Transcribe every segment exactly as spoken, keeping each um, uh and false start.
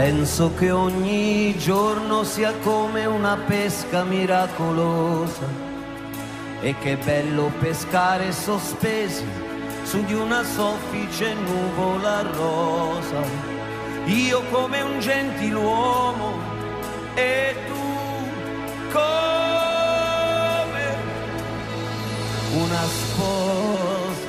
Penso che ogni giorno sia come una pesca miracolosa e che bello pescare sospesi su di una soffice nuvola rosa. Io come un gentiluomo e tu come una sposa.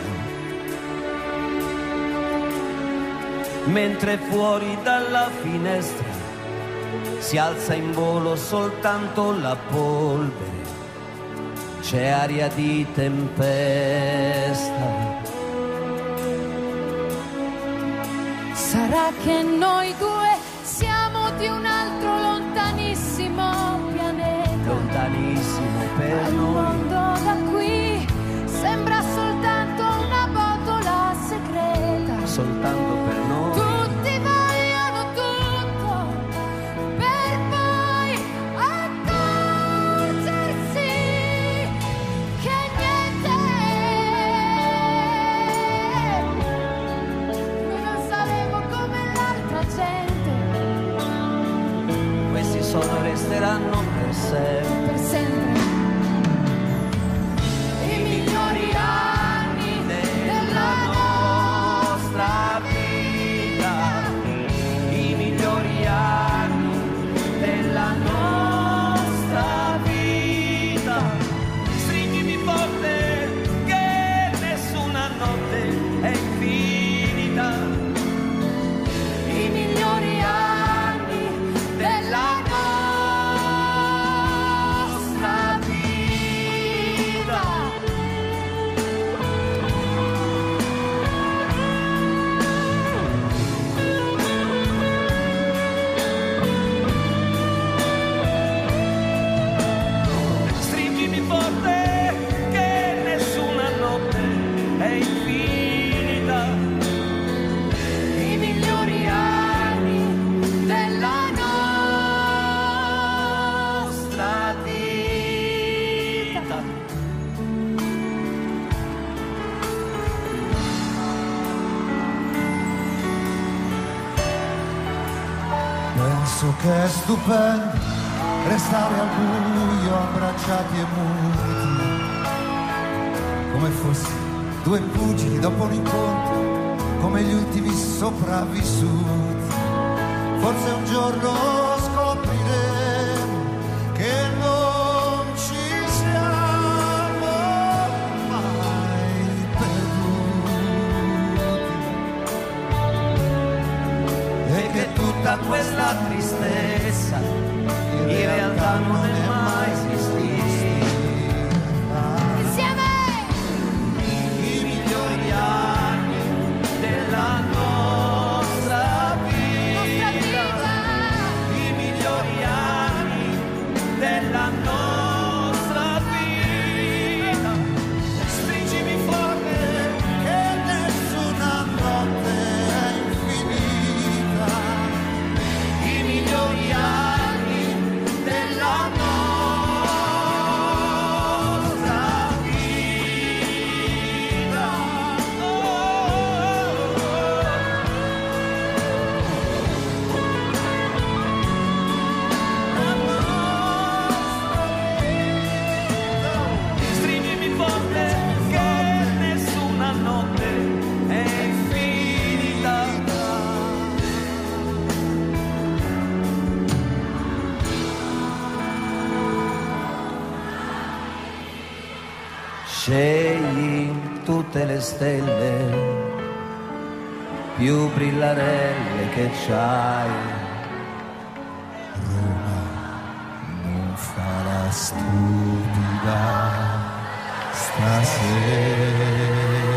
Mentre fuori dalla finestra si alza in volo soltanto la polvere, c'è aria di tempesta. Sarà che noi due siamo di un altro lontanissimo pianeta, lontanissimo per il noi. mondo da qui sembra soltanto una botola segreta, soltanto per noi. Tutti vogliono tutto per poi accorgersi che niente. Noi non saremo come l'altra gente. Questi solo resteranno per sempre. Per sempre. I migliori anni della nostra vita, I migliori anni della nostra vita. Stringimi forte che nessuna notte è infinita. i migliori anni della nostra vita. Stringimi forte che nessuna notte è infinita. I migliori anni della nostra vita. Penso che è stupendo restare al buio abbracciati e muti, come fossi due pugili dopo un incontro, come gli ultimi sopravvissuti. Forse un giorno scopriremo che non ci siamo mai perduti E che tutta quella tristezza in realtà non è mai esistita. Insieme I migliori anni della nostra vita. I migliori anni della nostra vita. Stringimi forte che nessuna notte è infinita. i migliori anni della nostra vita. Oh, stringimi forte che nessuna notte è infinita. Scegli tutte le stelle più brillarelle che c'hai. Non farà stupida stasera.